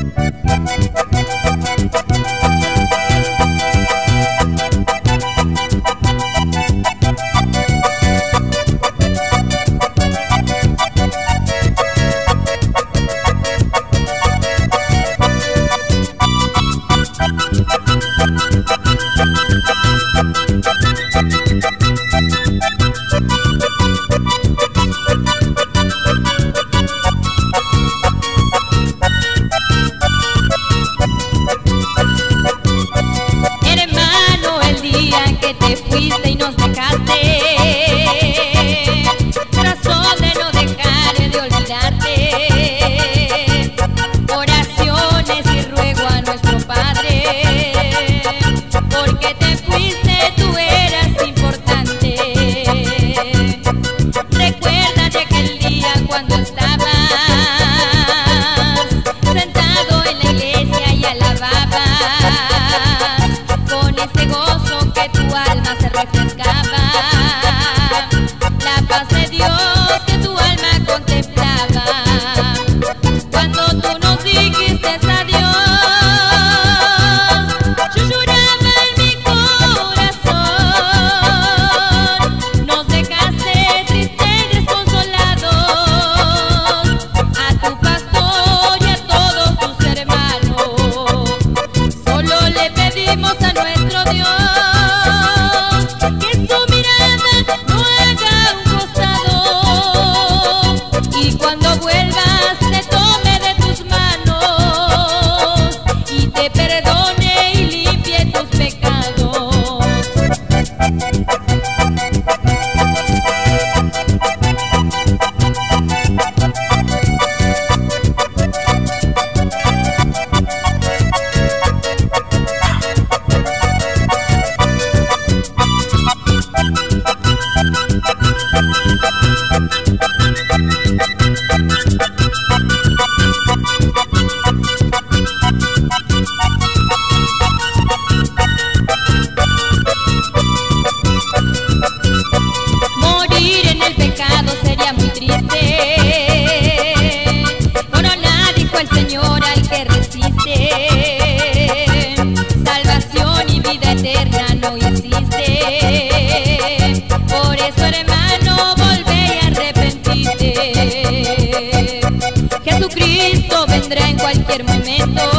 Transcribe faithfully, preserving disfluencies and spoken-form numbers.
Hermano, el día en que te fuiste y nos dejaste, razón de no dejar de olvidarte, oraciones y ruego a nuestro Padre, porque te fuiste, tú eras importante. Recuerda de aquel día cuando estabas sentado en la iglesia y alababas con ese gozo que tu alma se refrescaba, la paz de Dios que tu alma contemplaba. Cuando tú nos dijiste adiós, yo lloraba en mi corazón. Nos dejaste triste y desconsolados, a tu pastor y a todos tus hermanos. Solo le pedimos a nuestro Dios que su mirada no haga un costado, y cuando vuelvas te tome de tus manos y te perdone y limpie tus pecados. Morir en el pecado sería muy triste. Corona, dijo el Señor al que resiste. Salvación y vida eterna no hiciste. Por eso, hermano, volvé y arrepentirte. Jesucristo vendrá en cualquier momento.